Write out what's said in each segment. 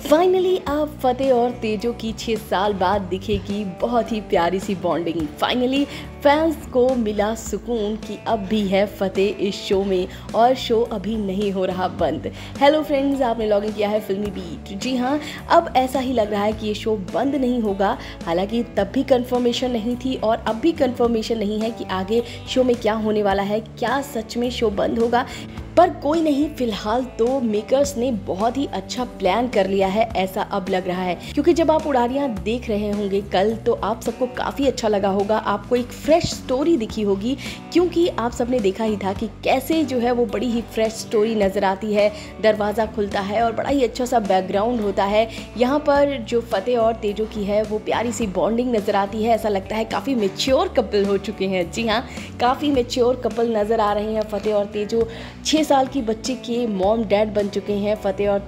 Finally अब फतेह और तेजो की 6 साल बाद दिखेगी बहुत ही प्यारी सी बॉन्डिंग। फाइनली फैंस को मिला सुकून कि अब भी है फतेह इस शो में और शो अभी नहीं हो रहा बंद। हेलो फ्रेंड्स, आपने लॉगिन किया है फिल्मी बीट। जी हाँ, अब ऐसा ही लग रहा है कि ये शो बंद नहीं होगा। हालांकि तब भी कंफर्मेशन नहीं थी और अब भी कंफर्मेशन नहीं है कि आगे शो में क्या होने वाला है, क्या सच में शो बंद होगा। पर कोई नहीं, फिलहाल तो मेकर्स ने बहुत ही अच्छा प्लान कर लिया है, ऐसा अब लग रहा है। क्योंकि जब आप उड़ारियां देख रहे होंगे कल, तो आप सबको काफ़ी अच्छा लगा होगा, आपको एक फ्रेश स्टोरी दिखी होगी। क्योंकि आप सबने देखा ही था कि कैसे जो है वो बड़ी ही फ्रेश स्टोरी नज़र आती है। दरवाज़ा खुलता है और बड़ा ही अच्छा सा बैकग्राउंड होता है। यहाँ पर जो फतेह और तेजो की है वो प्यारी सी बॉन्डिंग नज़र आती है। ऐसा लगता है काफ़ी मेच्योर कपल हो चुके हैं। जी हाँ, काफ़ी मेच्योर कपल नज़र आ रहे हैं फतेह और तेजो। 6 साल की बच्चे के मॉम डैड बन चुके हैं फतेह और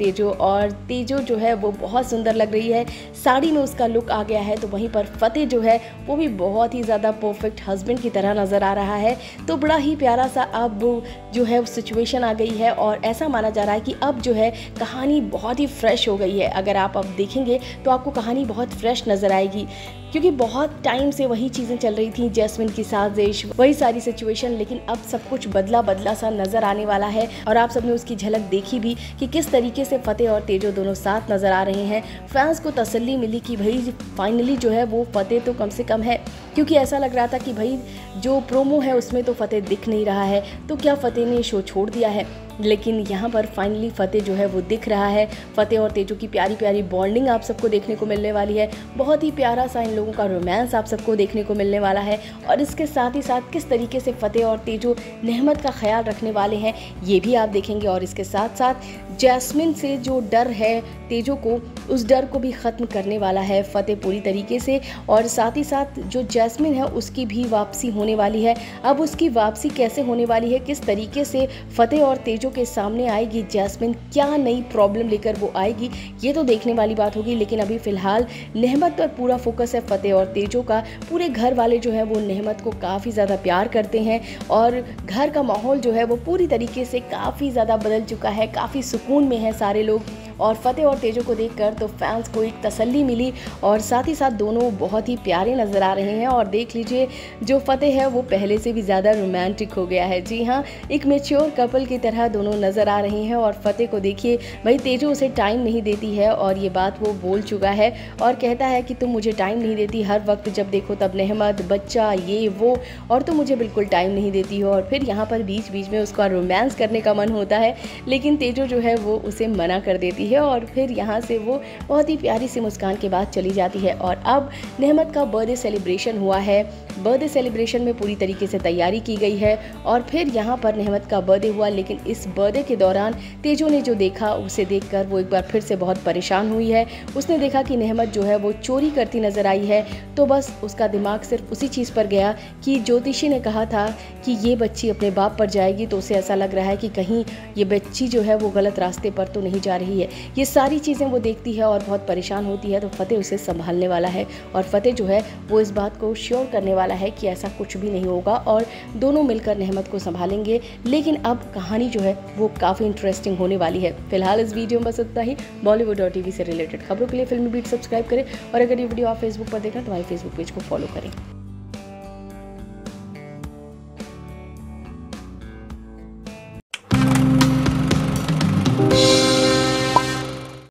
तेजो जो है वो बहुत सुंदर लग रही है। साड़ी में उसका लुक आ गया है, तो वहीं पर फतेह जो है वो भी बहुत ही ज़्यादा परफेक्ट हस्बैंड की तरह नज़र आ रहा है। तो बड़ा ही प्यारा सा अब जो है सिचुएशन आ गई है और ऐसा माना जा रहा है कि अब जो है कहानी बहुत ही फ्रेश हो गई है। अगर आप अब देखेंगे तो आपको कहानी बहुत फ्रेश नज़र आएगी, क्योंकि बहुत टाइम से वही चीज़ें चल रही थी, जैस्मिन की साजिश, वही सारी सिचुएशन। लेकिन अब सब कुछ बदला सा नज़र आने वाला है और आप सबने उसकी झलक देखी भी कि किस तरीके से फतेह और तेजो दोनों साथ नज़र आ रहे हैं। फैंस को तसल्ली मिली कि भाई फाइनली जो है वो फतेह तो कम से कम है, क्योंकि ऐसा लग रहा था कि भाई जो प्रोमो है उसमें तो फतेह दिख नहीं रहा है, तो क्या फतेह ने शो छोड़ दिया है। लेकिन यहाँ पर फाइनली फतेह जो है वो दिख रहा है। फतेह और तेजो की प्यारी प्यारी बॉन्डिंग आप सबको देखने को मिलने वाली है। बहुत ही प्यारा सा इन लोगों का रोमांस आप सबको देखने को मिलने वाला है। और इसके साथ ही साथ किस तरीके से फतेह और तेजो नेहमत का ख्याल रखने वाले हैं ये भी आप देखेंगे। और इसके साथ साथ जैस्मिन से जो डर है तेजो को, उस डर को भी ख़त्म करने वाला है फतेह पूरी तरीके से। और साथ ही साथ जो जैस्मिन है उसकी भी वापसी होने वाली है। अब उसकी वापसी कैसे होने वाली है, किस तरीके से फतेह और तेजो के सामने आएगी जैस्मिन, क्या नई प्रॉब्लम लेकर वो आएगी, ये तो देखने वाली बात होगी। लेकिन अभी फ़िलहाल नेहमत पर पूरा फोकस है फतेह और तेजो का। पूरे घर वाले जो है वो नेहमत को काफ़ी ज़्यादा प्यार करते हैं और घर का माहौल जो है वो पूरी तरीके से काफ़ी ज़्यादा बदल चुका है। काफ़ी सुकून में है सारे लोग और फतेह और तेजो को देखकर तो फैंस को एक तसल्ली मिली। और साथ ही साथ दोनों बहुत ही प्यारे नज़र आ रहे हैं। और देख लीजिए, जो फतेह है वो पहले से भी ज़्यादा रोमांटिक हो गया है। जी हाँ, एक मैच्योर कपल की तरह दोनों नज़र आ रहे हैं। और फतेह को देखिए, भाई तेजो उसे टाइम नहीं देती है और ये बात वो बोल चुका है और कहता है कि तुम मुझे टाइम नहीं देती, हर वक्त जब देखो तब नेहमत, बच्चा, ये वो, और तुम मुझे बिल्कुल टाइम नहीं देती हो। और फिर यहाँ पर बीच बीच में उसका रोमांस करने का मन होता है, लेकिन तेजो जो है वो उसे मना कर देती है और फिर यहाँ से वो बहुत ही प्यारी सी मुस्कान के बाद चली जाती है। और अब नेहमत का बर्थडे सेलिब्रेशन हुआ है। बर्थडे सेलिब्रेशन में पूरी तरीके से तैयारी की गई है और फिर यहाँ पर नेहमत का बर्थडे हुआ। लेकिन इस बर्थडे के दौरान तेजो ने जो देखा, उसे देखकर वो एक बार फिर से बहुत परेशान हुई है। उसने देखा कि नेहमत जो है वो चोरी करती नजर आई है, तो बस उसका दिमाग सिर्फ उसी चीज़ पर गया कि ज्योतिषी ने कहा था कि ये बच्ची अपने बाप पर जाएगी। तो उसे ऐसा लग रहा है कि कहीं ये बच्ची जो है वो गलत रास्ते पर तो नहीं जा रही है। ये सारी चीज़ें वो देखती है और बहुत परेशान होती है। तो फतेह उसे संभालने वाला है और फतेह जो है वो इस बात को श्योर करने वाला है कि ऐसा कुछ भी नहीं होगा और दोनों मिलकर नेहमत को संभालेंगे। लेकिन अब कहानी जो है वो काफ़ी इंटरेस्टिंग होने वाली है। फिलहाल इस वीडियो में बस इतना ही। बॉलीवुड और टीवी से रिलेटेड खबरों के लिए फिल्मी बीट सब्सक्राइब करें और अगर ये वीडियो आप फेसबुक पर देखें तो हमारे फेसबुक पेज को फॉलो करें।